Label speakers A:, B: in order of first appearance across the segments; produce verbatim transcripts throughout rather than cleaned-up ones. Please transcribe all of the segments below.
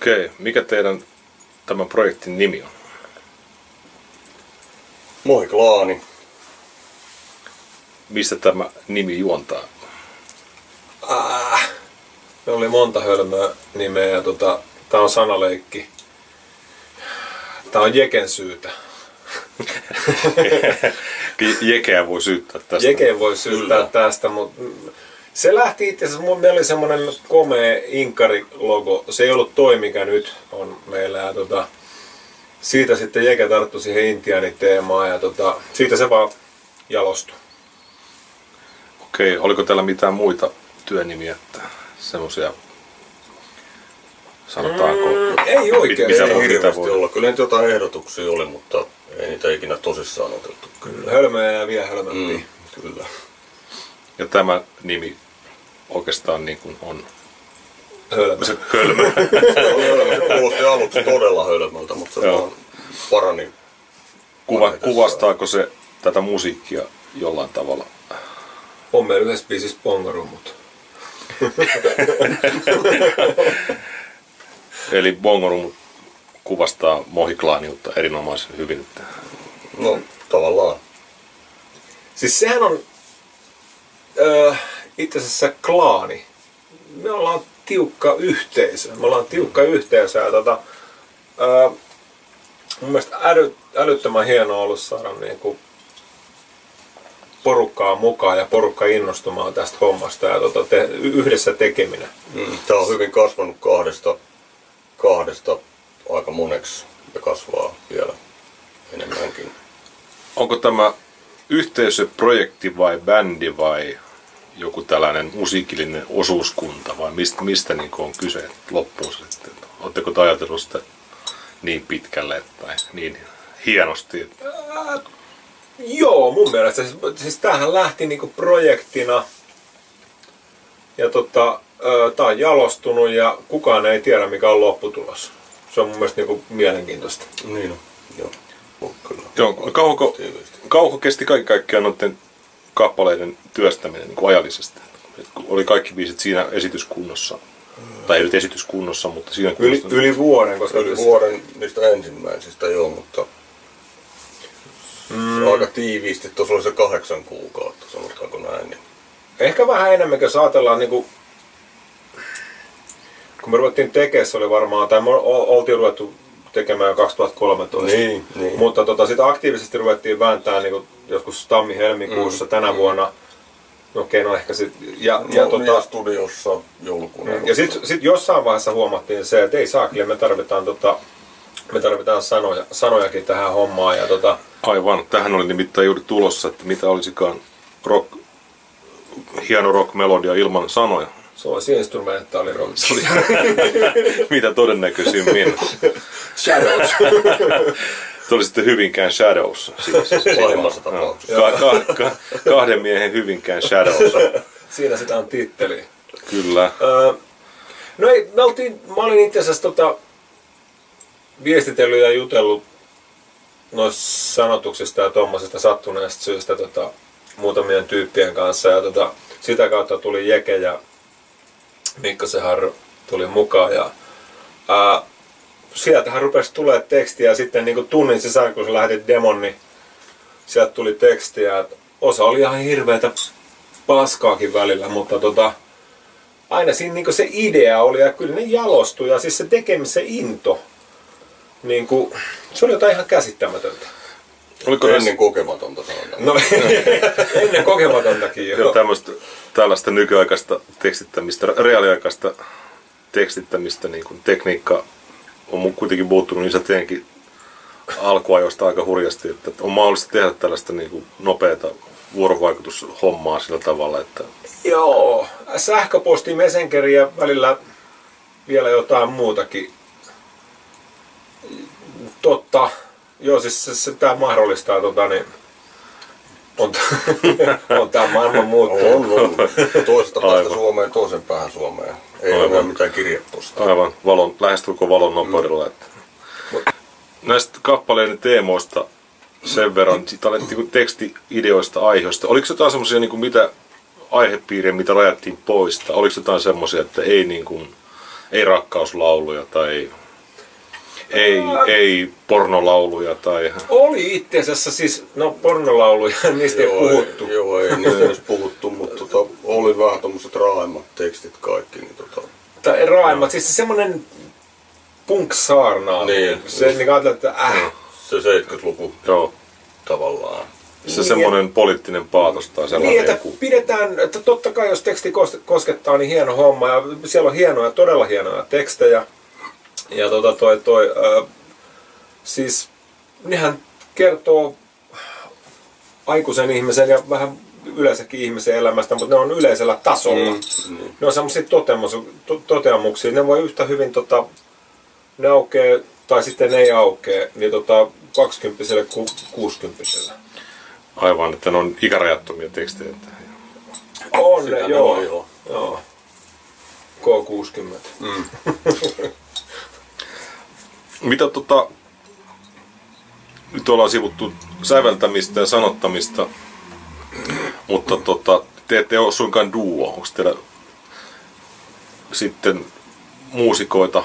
A: Okei, mikä teidän tämän projektin nimi on?
B: Mohiklaani.
A: Mistä tämä nimi juontaa?
C: Ah, me oli monta hölmöä nimeä ja tota, tää on sanaleikki. Tää on Jeken syytä.
A: Jekeä voi syyttää tästä.
C: Jeke voi syyttää Kyllä. tästä, mutta se lähti itse asiassa, meillä oli semmonen komea inkari-logo. Se ei ollut toi, mikä nyt on meillä. Ja tota, siitä sitten Jeke tarttui siihen intiaaniteemaan ja tota, siitä se vaan jalostui.
A: Okei, oliko täällä mitään muita työnimiä, että semmosia, sanotaanko?
C: Mm, ei oikein.
B: Mitä ei hirveästi olla. Kyllä nyt jotain ehdotuksia oli, mutta ei niitä ikinä tosissaan otettu.
C: Kyllä. Hölmöjä ja vielä hölmömpiä.
B: Mm, kyllä.
A: Ja tämä nimi oikeastaan niin kuin on
C: hölmö.
A: Se hölmö.
B: Se kuulosti aluksi todella hölmöltä, mutta se vaan parani.
A: Kuva, kuvastaako se tätä musiikkia jollain tavalla?
C: On meillä yhdessä biisissä bongorummut.
A: Eli bongorummut kuvastaa mohiklaaniutta erinomaisen hyvin.
B: No, tavallaan.
C: Siis sehän on öö, itse asiassa klaani. Me ollaan tiukka yhteisö. Me ollaan tiukka yhteisö ja tota, öö, mun mielestä äly, älyttömän hienoa ollut saada niinku porukkaa mukaan ja porukka innostumaan tästä hommasta ja tota, te, yhdessä tekeminen.
B: Mm, tää on hyvin kasvanut kahdesta, kahdesta aika moneksi ja kasvaa vielä enemmänkin.
A: Onko tämä yhteisöprojekti vai bändi vai joku tällainen musiikillinen osuuskunta vai mistä, mistä niin on kyse loppuun sitten? Oletteko te ajatellut sitä niin pitkälle tai niin hienosti? Että...
C: Äh, joo, mun mielestä. Siis, siis tämähän lähti niinku projektina ja tota, äh, tää on jalostunut ja kukaan ei tiedä mikä on lopputulos. Se on mun mielestä niinku mielenkiintoista.
B: Niin on, joo. Kyllä.
A: Joo, kauanko, kauanko kesti kaikki kaikkiaan noiden kappaleiden työstäminen niin kuin ajallisesti? Et oli kaikki biisit siinä esityskunnossa, tai ei nyt esityskunnossa, mutta siinä
C: yli,
A: kunnossa.
C: Yli vuoden, koska
B: yli vuoden niistä ensimmäisistä joo, mutta mm. aika tiiviisti, tuossa oli se kahdeksan kuukautta, sanotaanko näin. Niin.
C: Ehkä vähän enemmän, jos ajatellaan, niin kuin, kun me ruvettiin tekemään, se oli varmaan, tai me oltiin ruvettu tekemään kaksituhattakolmetoista.
B: Niin, niin.
C: Mutta tota, sitä aktiivisesti ruvettiin vääntää niin kuin joskus tammi-helmikuussa mm, tänä mm. vuonna. Okei, no ehkä sit, ja,
B: no,
C: ja, tota,
B: ja studiossa joulukuun.
C: Ja sitten sit jossain vaiheessa huomattiin se, että ei saakille, me tarvitaan, tota, me tarvitaan sanoja, sanojakin tähän hommaan. Ja, tota,
A: Aivan, tähän oli nimittäin juuri tulossa, että mitä olisikaan rock, hieno rock-melodia ilman sanoja.
C: Se olisi instrumentaali rock.
A: Se oli mitä todennäköisimmin.
C: Shadows.
A: Se oli sitten Hyvinkään Shadows.
B: Pahimmassa tapauksessa.
A: Ka- ka- ka- kahden miehen Hyvinkään Shadows.
C: Siinä sitä on titteli.
A: Kyllä.
C: Öö, no ei, me oltiin, mä olin itse asiassa tota, viestitellyt ja jutellut noista sanotuksista ja tuommoisesta sattuneesta syystä tota, muutamien tyyppien kanssa. Ja tota, sitä kautta tuli Jeke ja Mikko Seharru tuli mukaan. Ja, ää, sieltähän rupesi tulemaan tekstiä ja sitten niin kuin tunnin sisään, kun sä lähetit demon, niin sieltä tuli tekstiä. Osa oli ihan hirveätä paskaakin välillä, mutta tota, aina siinä niin kuin se idea oli ja kyllä ne jalostui ja siis se tekemisen into, niin kuin, se oli jotain ihan käsittämätöntä.
B: Oliko ennen näissä... kokematonta sanotaan?
C: No ennen kokematontakin jo.
A: Joo, tämmöistä, tällaista nykyaikaista tekstittämistä, reaaliaikaista tekstittämistä, niin kuin tekniikka on kuitenkin muuttunut niin sateenkin alkuajoista aika hurjasti, että on mahdollista tehdä tällaista niin kuin nopeata vuorovaikutushommaa sillä tavalla, että...
C: Joo, sähköposti, Messengeri ja välillä vielä jotain muutakin. Totta. Joo, siis se, se tää mahdollistaa tota niin... On, on tää maailman muuttunut.
B: On, on. Toisesta päästä Suomeen, toisen päähän Suomeen. Ei Aivan. ole mitään kirjepostia.
A: Aivan, valon, lähestulkoon valon nopeudella. Mm. Näistä kappaleiden teemoista sen verran, siitä alettiin teksti-ideoista, aiheista. Oliko jotain semmoisia, niin mitä aihepiirejä, mitä rajattiin pois? Oliko jotain semmoisia, että ei, niin kuin, ei rakkauslauluja tai ei, ei pornolauluja tai...
C: Oli itse asiassa siis, no pornolauluja, niistä ei puhuttu.
B: Ei, joo, ei niistä edes puhuttu, mutta tota, oli vähän tommoset raaimmat tekstit kaikki. Niin tota...
C: Tai raaimmat, siis semmonen punk-saarnaa.
B: Niin.
C: Se niin ajattelee, että äh.
B: Se seitsemänkymmentäluku
A: Joo.
B: tavallaan.
A: Se
C: Niin,
A: semmoinen poliittinen paatos tai sellainen
C: niin, että
A: joku.
C: pidetään, että totta kai jos teksti koskettaa, niin hieno homma. Ja siellä on hienoja, todella hienoja tekstejä. Ja tota toi, toi äh, siis nehän kertoo aikuisen ihmisen ja vähän yleensäkin ihmisen elämästä, mutta ne on yleisellä tasolla. Mm, mm. Ne on semmoisia toteamuksia. Ne voi yhtä hyvin, tota, ne aukee, tai sitten ne ei aukee, niin tota, kaksikymppiselle kuin kuusikymppiselle.
A: Aivan, että ne on ikärajattomia tekstejä.
C: On ne, joo.
B: On, joo.
C: joo. K kuusikymmentä.
B: Mm.
A: Mitä tota... Nyt ollaan sivuttu säveltämistä ja sanottamista, mutta tota, te ette ole suinkaan duo. Onko teillä sitten muusikoita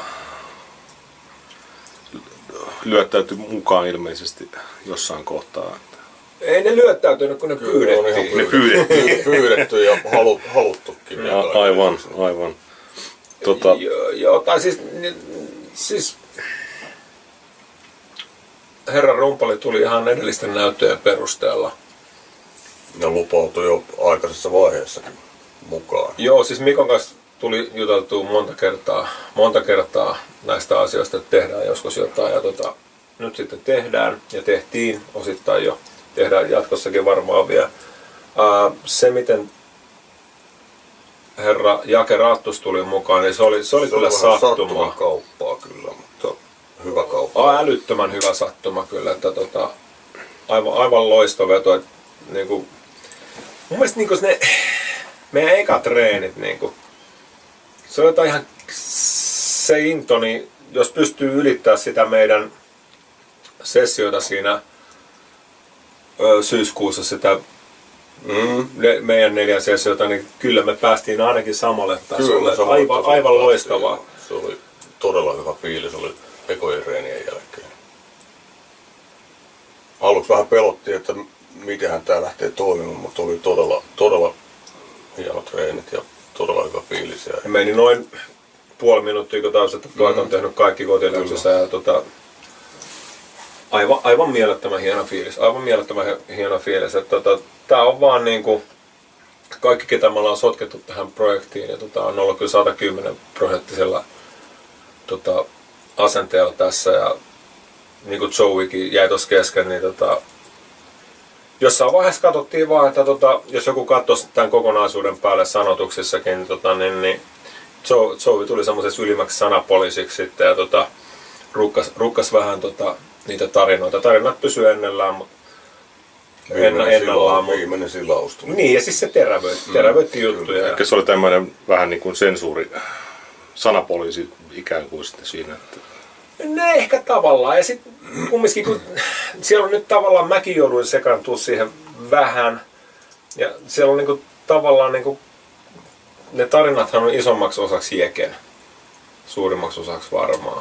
A: lyöttäyty mukaan ilmeisesti jossain kohtaa?
C: Ei ne lyöttäytynyt, kun ne pyydettiin.
A: Ne pyydettiin.
B: Pyydetty ja halu, haluttukin.
A: Ja, aivan, aivan. Tota...
C: Joo, joo, tai siis, niin, siis herra Rumpali tuli ihan edellisten näyttöjen perusteella.
B: Ne lupautui jo aikaisessa vaiheessakin mukaan.
C: Joo, siis Mikon kanssa tuli juteltua monta kertaa, monta kertaa näistä asioista, että tehdään joskus jotain. Ja tota, nyt sitten tehdään ja tehtiin osittain jo. Tehdään jatkossakin varmaan vielä. Ää, se, miten herra Jake Rattus tuli mukaan, niin se oli, se oli
B: se
C: kyllä
B: oli
C: sattuma.
B: kauppaa kyllä, mutta hyvä kauppa.
C: Aa, älyttömän hyvä sattuma kyllä, että tota, aivan, aivan loistoveto. Että, niin kuin, mun mielestä niin kuin ne meidän eka treenit, niin kuin, se on jotain ihan se into, niin jos pystyy ylittämään sitä meidän sessioita siinä ö, syyskuussa sitä mm. ne, meidän neljän sessiota, niin kyllä me päästiin ainakin samalle tasolle.
B: Kyllä,
C: aivan, aivan loistavaa.
B: Se oli todella hyvä fiilis, oli ekojen treenien jälkeen. Aluksi vähän pelotti, että mitenhän tää lähtee toimimaan, mutta oli todella, todella hienot treenit ja todella hyvä fiilis. Ja
C: meni noin puoli minuuttia, kun taas, että pojat on tehnyt kaikki kotiläksyssä ja tota, aivan, aivan mielettömän hieno fiilis, aivan mielettömän hieno fiilis, että tota, tää on vaan niinku, kaikki ketä me ollaan sotkettu tähän projektiin ja tota, on ollut kyllä sata kymmenen prosenttisella tota, asenteella tässä ja niin kuin Joeykin jäi tuossa kesken, niin tota, jossain vaiheessa katsottiin vaan, että tota, jos joku katsoisi tämän kokonaisuuden päälle sanotuksissakin, niin, tota, niin, niin Joey tuli semmoisessa ylimmäksi sanapoliisiksi sitten ja tota, rukkas, rukkas vähän tota, niitä tarinoita. Tarinat pysyy ennellään, mutta
B: viimeinen,
C: ennallaan,
B: sila, viimeinen silaus tuli.
C: Niin, ja siis se terävöitti, terävöitti mm, juttuja.
A: Ehkä se oli tämmöinen vähän niin kuin sensuuri, sanapoliisi ikään kuin sitten siinä. Että...
C: Ne ehkä tavallaan, ja sitten kumminkin, kun siellä on nyt tavallaan, mäkin jouduin sekaantua siihen vähän, ja siellä on niinku tavallaan niinku, ne tarinathan on isommaksi osaksi Jeken, suurimmaksi osaksi varmaan.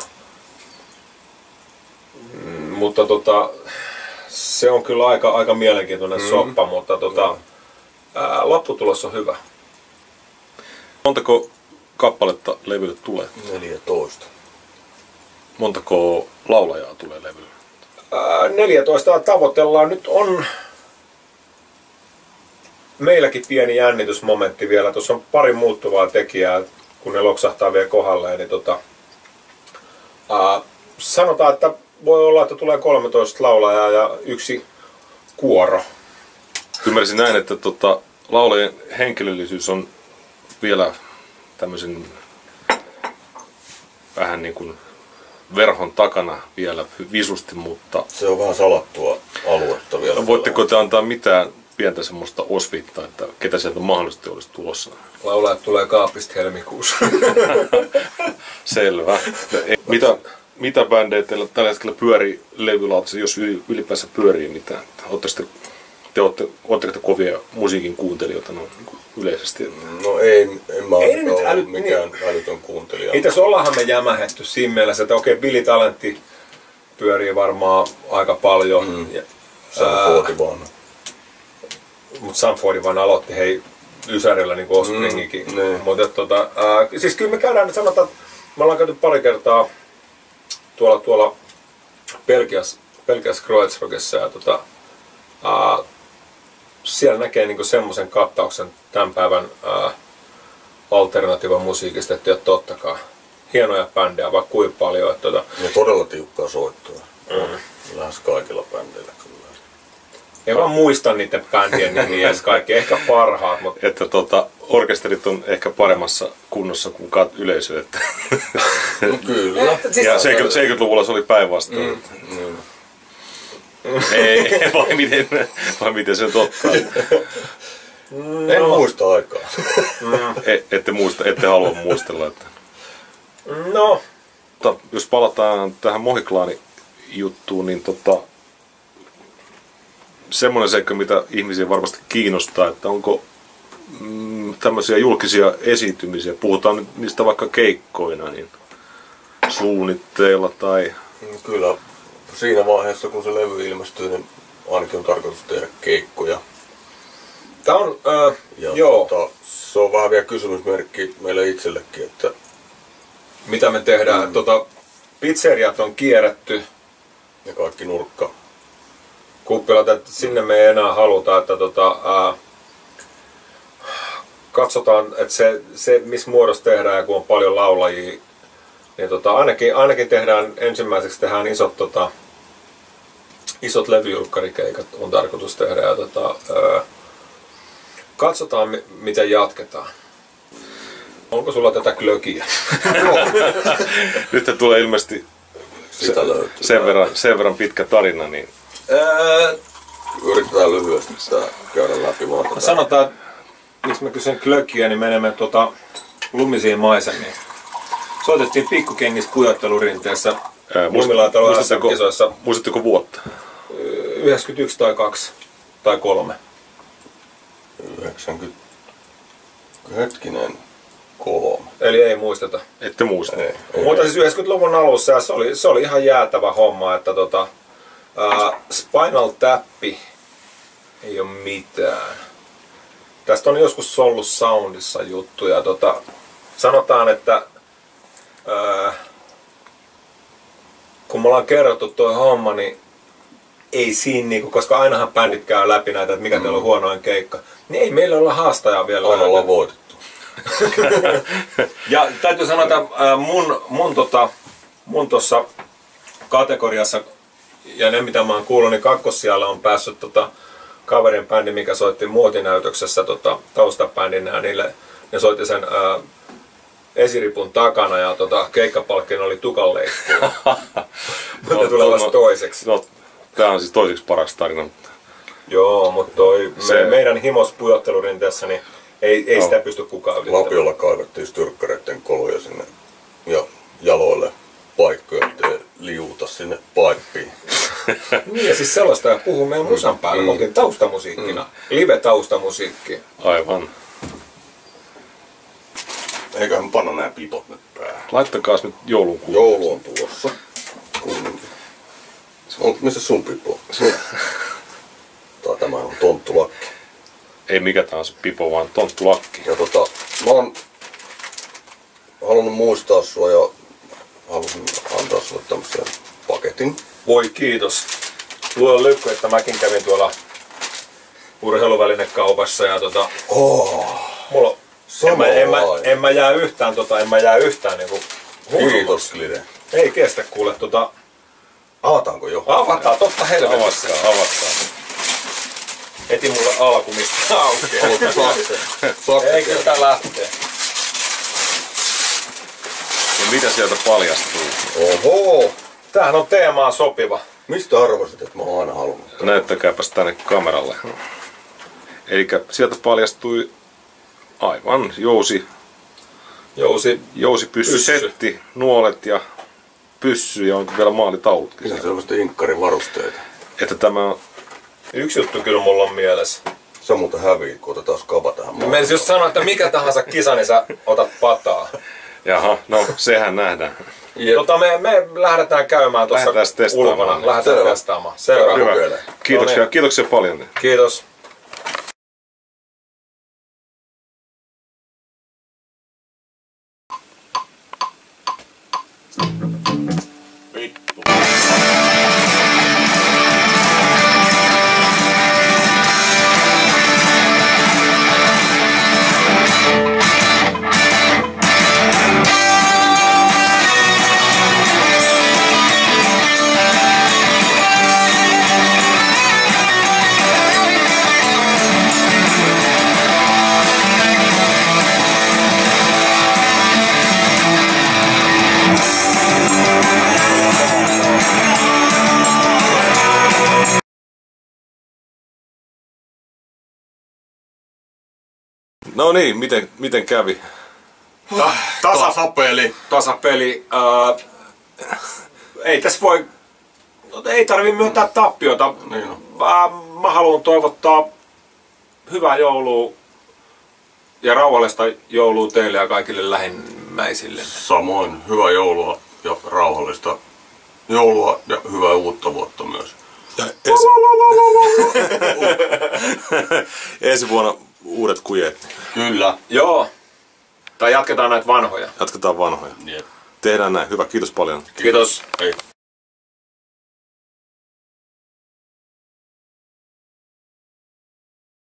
C: Mm, mutta tota, se on kyllä aika, aika mielenkiintoinen mm. soppa, mutta tota, ää, lopputulos on hyvä.
A: Montako kappaletta levylle tulee?
B: neljätoista.
A: Montako laulajaa tulee levylle?
C: Ää, neljätoista tavoitellaan. Nyt on meilläkin pieni jännitysmomentti vielä. Tuossa on pari muuttuvaa tekijää, kun ne loksahtaa vielä kohdalleen. Niin tota, ää, sanotaan, että voi olla, että tulee kolmetoista laulajaa ja yksi kuoro.
A: Ymmärsin näin, että tota, laulajien henkilöllisyys on vielä tämmöisen vähän niin kuin verhon takana vielä visusti, mutta...
B: Se on vähän salattua aluetta vielä.
A: Voitteko te antaa mitään pientä semmoista osviittaa, että ketä sieltä mahdollisesti olisi tulossa?
C: Laulajat tulee kaapista helmikuussa.
A: Selvä. Mitä, mitä bändejä teillä tällä hetkellä pyörii levylautassa, jos ylipäänsä pyörii mitään? Oletteko sitten te ootte, ootteko te kovia musiikin kuuntelijoita no, niin yleisesti?
B: No ei, en mä
C: Ei
B: ole
C: nyt
B: ollut
C: äly-
B: mikään älytön kuuntelija.
C: Ei tässä ollaanhan me jämähetty siinä mielessä, että okei, Billy Talentti pyörii varmaan aika paljon.
B: Mm.
C: Ja,
B: Sanfordi vaan.
C: mutta Sanfordi vaan aloitti hei Ysärillä niin kuin Ostringikin.
B: Mm, niin.
C: Mutta tota, ää, siis kyllä me käydään, sanotaan, että me ollaan käyty pari kertaa tuolla, tuolla Belgiassa, Belgiassa Kreuzrockissa ja tota, ää, siellä näkee niinku semmoisen kattauksen tämän päivän ää, alternatiivan musiikista, että ei ole tottakaan. Hienoja bändejä, vaikka kuinka paljon. Että, tota,
B: Ja todella tiukkaa soittoa.
C: Mm.
B: Lähes kaikilla bändeillä kyllä.
C: ei vaan muista niiden bändien nimiä edes kaikki, ehkä parhaat, mutta
A: Että tota, orkesterit on ehkä paremmassa kunnossa kuin kat yleisö. Että
B: No kyllä.
C: siis-
A: ja seitsemänkymmentäluvulla se oli päinvastoin.
B: Mm. Mm.
A: Ei, vai miten, vai miten se totta.
B: En muista aikaa.
A: E, ette, muista, ette halua muistella. Että.
C: no,
A: Mutta jos palataan tähän Mohiklaani-juttuun, niin tota, semmoinen seikka, mitä ihmisiä varmasti kiinnostaa, että onko mm, tämmöisiä julkisia esiintymisiä, puhutaan nyt niistä vaikka keikkoina, niin suunnitteilla tai...
B: Kyllä siinä vaiheessa, kun se levy ilmestyy, niin ainakin on tarkoitus tehdä keikkoja.
C: tää on, äh,
B: Ja
C: joo,
B: tota, se on vähän vielä kysymysmerkki meille itsellekin, että
C: mitä me tehdään. Mm. Tota, pizzeriat on kierretty,
B: ja kaikki nurkka.
C: kuppilat, että sinne me ei enää haluta, että tota, ää, katsotaan, että se, se missä muodossa tehdään ja kun on paljon laulajia, niin tota, ainakin, ainakin tehdään ensimmäiseksi tehdään isot, tota, isot levyjulkkarikeikat on tarkoitus tehdä ja tota, ää, katsotaan mi- miten jatketaan. Onko sulla tätä klökiä?
A: Nyt tulee ilmeisesti se,
B: Sitä löytyy.
A: sen, verran, sen verran pitkä tarina, niin
B: Ää, yritetään lyhyesti sitä käydä läpi vaan tätä.
C: Sanotaan, että miksi mä kysyn klökiä, niin menemme tota, lumisiin maisemiin. Soitettiin pikkukengissä pujottelurinteessä
A: ää,
C: Lumilaatalo S
A: muistatteko,
C: M-kisoissa
A: muistatteko vuotta?
C: yhdeksänkymmentäyksi tai kaksi tai kolme.
B: yhdeksänkymmentä. Hetkinen. Kolme.
C: Eli ei muisteta.
A: Ette muista.
B: Ei, ei.
C: Mutta siis yhdeksänkymmentäluvun alussa ja se oli, se oli ihan jäätävä homma, että tota, ää, Spinal Tappi ei ole mitään. Tästä on joskus ollut Soundissa juttuja. Tota, sanotaan, että ää, kun me ollaan kerrottu toi homma, niin ei siinä, niinku, koska ainahan bändit käy läpi näitä, että mikä mm. teillä on huonoin keikka, niin ei meillä olla haastajaa vielä.
B: Aina ollaan voitettu.
C: Ja täytyy sanoa, että ää, mun, mun, tota, mun tossa kategoriassa, ja ne mitä mä oon kuullut, niin kakkossijalle on päässyt tota, kaverin bändi, mikä soitti muotinäytöksessä tota, taustabändinä, ja niille, ne soitti sen ää, esiripun takana, ja tota, keikkapalkkina oli tukanleikkuu. Mutta
A: No,
C: tulee vasta
A: no,
C: toiseksi.
A: No, tämä on siis toiseksi paras tarina.
C: Joo, mutta toi,
A: Se-
C: me, meidän himos pujottelurinteessä, niin ei, ei
B: No.
C: sitä pysty kukaan ylittämään.
B: Lapiolla kaivettiin styrkkäreiden koloja sinne ja jaloille paikkoja, ettei liuta sinne paippiin.
C: Niin, ja siis sellaista, ja puhuu meidän musan päällä, mm. onkin taustamusiikkina, mm. live-taustamusiikki.
A: Aivan.
B: Eiköhän panna nämä pipot nyt päähän.
A: Laittakaa nyt joulun kuun.
B: Joulu on tulossa. Kumminkin. On, missä sun pipo? Tai tämä on tonttulakki.
A: Ei mikä tahansa pipo, vaan tonttulakki.
B: Ja tota, mä oon halunnut muistaa sua ja halusin antaa sulle tämmöisen paketin.
C: Voi kiitos. Luo lykky, että mäkin kävin tuolla urheiluvälinekaupassa ja tota,
B: Oh,
C: mulla en mä, en, mä,
B: samanlainen.
C: en mä jää yhtään tota, en mä jää yhtään niinku
B: Kiitos, Klide.
C: Ei kestä kuule tota,
B: Avataanko jo?
C: avataan, totta helvetissä.
A: Avatkaa, avatkaa.
C: Heti mulle alku mistä aukeaa.
B: Haluatko sakse? Sakse
C: Ei kyllä tää lähtee.
A: Ja mitä sieltä paljastuu?
B: Oho!
C: Tämähän on teemaan sopiva.
B: Mistä arvasit, että mä oon aina halunnut?
A: Näyttäkääpäs tänne kameralle. Eli sieltä paljastui aivan jousi,
C: Jousi.
A: jousi pyssysetti, nuolet ja pyssy ja on vielä maalitaulutkin.
B: Ihan selvästi inkkarin varusteita.
A: Että tämä on
C: Yksi juttu kyllä mulla on mielessä.
B: Se on muuten häviä, kun otetaan skaba tähän maahan.
C: Mä jos sanoa, että mikä tahansa kisa, niin sä otat pataa.
A: Jaha, no sehän nähdään.
C: Tota, me, me lähdetään käymään tuossa
A: Lähdetään testaamaan.
C: ulkona. Lähdetään
B: Selvä.
C: testaamaan. Selvä.
A: Hyvä.
B: Kokeile.
A: Kiitoksia,
C: No niin.
A: kiitoksia paljon.
C: Kiitos.
B: Vittu.
A: No niin, miten, miten kävi?
C: Ta- tasa,
B: Tasapeli.
C: tasapeli. Äh, ei tässä voi... No, ei tarvi myöntää tappiota.
B: Niin on.
C: Mä, mä haluan toivottaa hyvää joulua ja rauhallista joulua teille ja kaikille lähimmäisille.
B: Samoin hyvää joulua ja rauhallista joulua ja hyvää uutta vuotta myös.
A: Ja ensi... ensi vuonna uudet kujet.
B: Kyllä.
C: Joo. Tai jatketaan näitä vanhoja.
A: Jatketaan vanhoja.
B: Jep.
A: Tehdään näin. Hyvä, kiitos paljon.
C: Kiitos.
B: Ei.